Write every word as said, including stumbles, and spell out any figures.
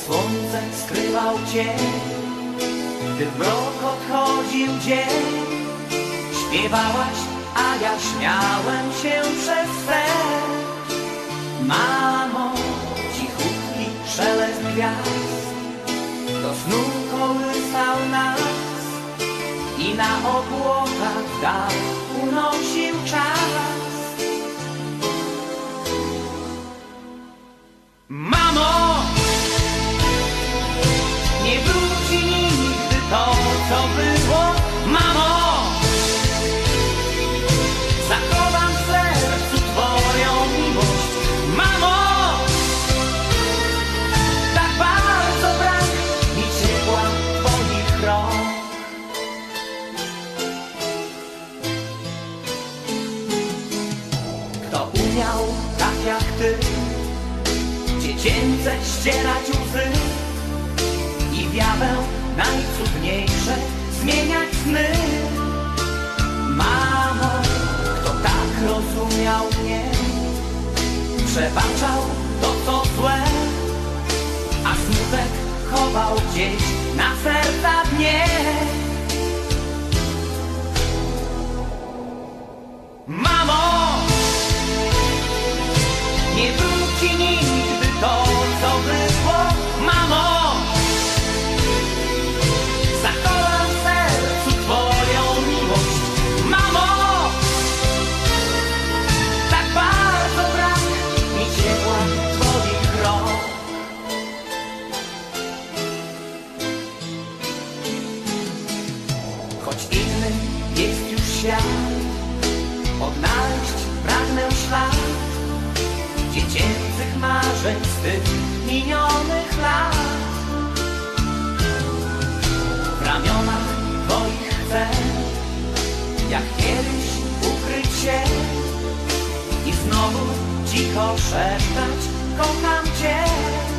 słońce skrywał cień, gdy mrok odchodził dzień. Śpiewałaś, a ja śmiałem się przez sen. Mamo, cichutki szelest gwiazd do snu kołysał nas i na obłokach dal unosił czas. Mamo, nie wróci nigdy to, co było. Mamo, zachowam w sercu Twoją miłość. Mamo, tak bardzo brak mi ciepła Twoich rąk. Kto umiał tak jak Ty dziecięce ścierać łzy i wiawę najcudniejsze zmieniać sny. Mamo, kto tak rozumiał mnie, przebaczał to co złe, a smutek chował gdzieś na serca dnie. Mamo, nie wróci nigdy to, co było. Mamo, zachowam w sercu Twoją miłość. Mamo, tak bardzo brak mi ciepła Twoich rąk. Choć inny jest już świat, odnaleźć pragnę ślad dziecięcych marzeń z tych minionych lat. W ramionach Twoich chcę, jak kiedyś ukryć się i znowu cicho szeptać: kocham Cię.